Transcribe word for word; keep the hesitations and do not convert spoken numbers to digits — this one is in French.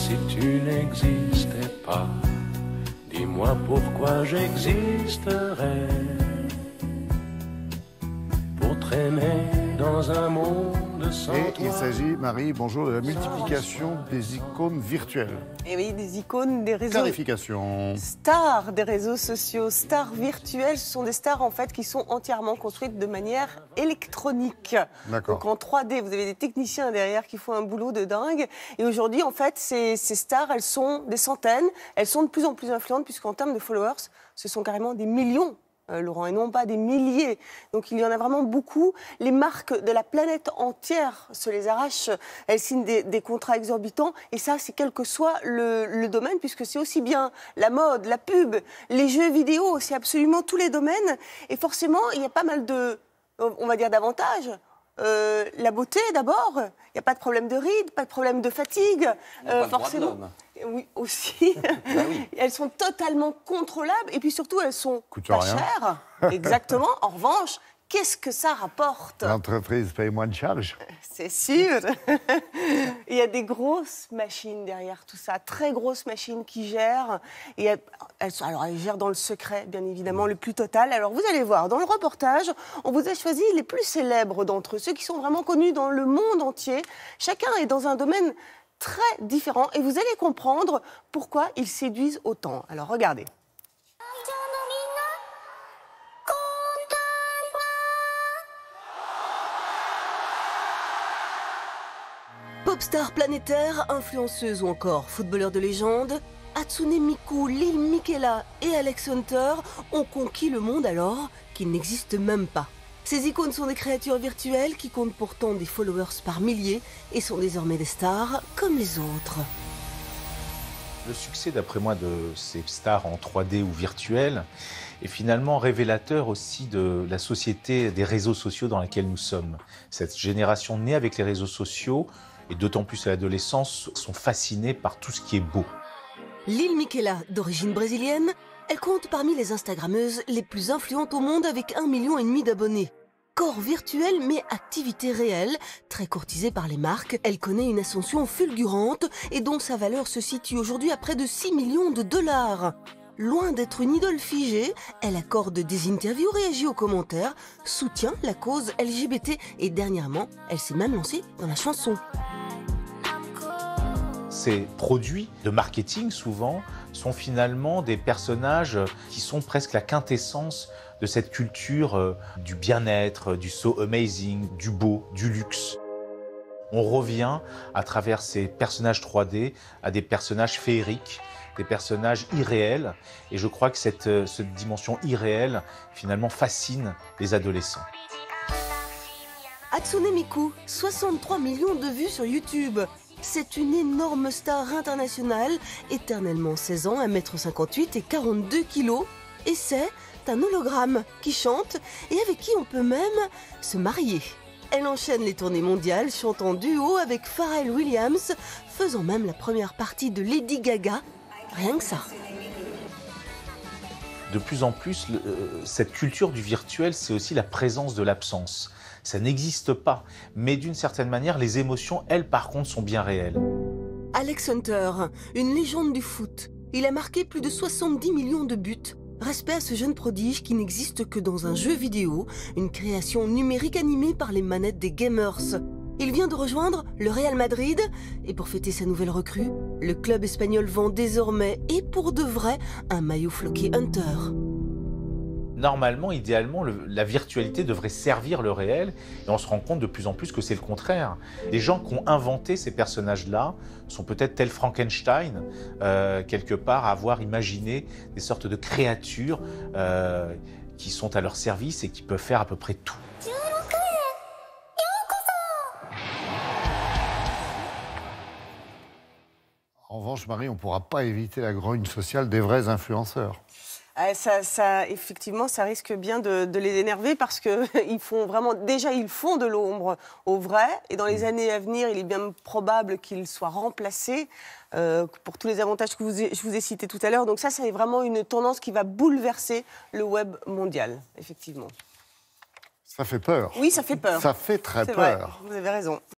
si tu n'existais pas, dis-moi pourquoi j'existerais. Pour traîner dans un monde sans Et toi. il s'agit, Marie, bonjour, de la multiplication des icônes virtuelles. Et oui, des icônes, des réseaux... Clarification. Stars des réseaux sociaux, stars virtuelles, ce sont des stars en fait qui sont entièrement construites de manière électronique. D'accord. Donc en trois D, vous avez des techniciens derrière qui font un boulot de dingue. Et aujourd'hui, en fait, ces, ces stars, elles sont des centaines, elles sont de plus en plus influentes puisqu'en termes de followers, ce sont carrément des millions. Euh, Laurent, et non pas des milliers. Donc il y en a vraiment beaucoup. Les marques de la planète entière se les arrachent. Elles signent des, des contrats exorbitants. Et ça, c'est quel que soit le, le domaine, puisque c'est aussi bien la mode, la pub, les jeux vidéo, c'est absolument tous les domaines. Et forcément, il y a pas mal de, on va dire, d'avantages. Euh, la beauté, d'abord. Il n'y a pas de problème de rides, pas de problème de fatigue. Euh, forcément. Oui, aussi. Bah oui. Elles sont totalement contrôlables et puis surtout, elles sont Coûtent pas rien. chères. Exactement. En revanche, qu'est-ce que ça rapporte? L'entreprise paye moins de charges. C'est sûr. Il y a des grosses machines derrière tout ça, très grosses machines qui gèrent. Et elles, elles sont, alors elles gèrent dans le secret, bien évidemment, le plus total. Alors vous allez voir, dans le reportage, on vous a choisi les plus célèbres d'entre eux, ceux qui sont vraiment connus dans le monde entier. Chacun est dans un domaine très différent et vous allez comprendre pourquoi ils séduisent autant. Alors regardez. Popstar planétaire, influenceuse ou encore footballeur de légende, Hatsune Miku, Lil Miquela et Alex Hunter ont conquis le monde alors qu'il n'existe même pas. Ces icônes sont des créatures virtuelles qui comptent pourtant des followers par milliers et sont désormais des stars comme les autres. Le succès, d'après moi, de ces stars en trois D ou virtuelles est finalement révélateur aussi de la société des réseaux sociaux dans laquelle nous sommes. Cette génération née avec les réseaux sociaux, et d'autant plus à l'adolescence, sont fascinés par tout ce qui est beau. Lil Miquela, d'origine brésilienne, elle compte parmi les Instagrammeuses les plus influentes au monde avec un million et demi d'abonnés. Corps virtuel mais activité réelle, très courtisée par les marques, elle connaît une ascension fulgurante et dont sa valeur se situe aujourd'hui à près de six millions de dollars. Loin d'être une idole figée, elle accorde des interviews, réagit aux commentaires, soutient la cause L G B T et dernièrement, elle s'est même lancée dans la chanson. Ces produits de marketing, souvent, sont finalement des personnages qui sont presque la quintessence de cette culture euh, du bien-être, du so amazing, du beau, du luxe. On revient, à travers ces personnages trois D, à des personnages féeriques, des personnages irréels. Et je crois que cette, euh, cette dimension irréelle, finalement, fascine les adolescents. Hatsune Miku, soixante-trois millions de vues sur YouTube. C'est une énorme star internationale, éternellement seize ans, un mètre cinquante-huit et quarante-deux kilos. Et c'est un hologramme qui chante et avec qui on peut même se marier. Elle enchaîne les tournées mondiales, chante en duo avec Pharrell Williams, faisant même la première partie de Lady Gaga. Rien que ça. De plus en plus, le, euh, cette culture du virtuel, c'est aussi la présence de l'absence. Ça n'existe pas, mais d'une certaine manière, les émotions, elles, par contre, sont bien réelles. Alex Hunter, une légende du foot. Il a marqué plus de soixante-dix millions de buts. Respect à ce jeune prodige qui n'existe que dans un jeu vidéo, une création numérique animée par les manettes des gamers. Il vient de rejoindre le Real Madrid et pour fêter sa nouvelle recrue, le club espagnol vend désormais, et pour de vrai, un maillot floqué Hunter. Normalement, idéalement, le, la virtualité devrait servir le réel et on se rend compte de plus en plus que c'est le contraire. Les gens qui ont inventé ces personnages-là sont peut-être tels Frankenstein, euh, quelque part, à avoir imaginé des sortes de créatures euh, qui sont à leur service et qui peuvent faire à peu près tout. En revanche, Marie, on ne pourra pas éviter la grogne sociale des vrais influenceurs. Ah, ça, ça, effectivement, ça risque bien de, de les énerver parce qu'ils font vraiment, déjà, ils font de l'ombre au vrai. Et dans les années à venir, il est bien probable qu'ils soient remplacés euh, pour tous les avantages que vous, je vous ai cités tout à l'heure. Donc ça, c'est vraiment une tendance qui va bouleverser le web mondial, effectivement. Ça fait peur. Oui, ça fait peur. Ça fait très C'est peur. vrai, vous avez raison.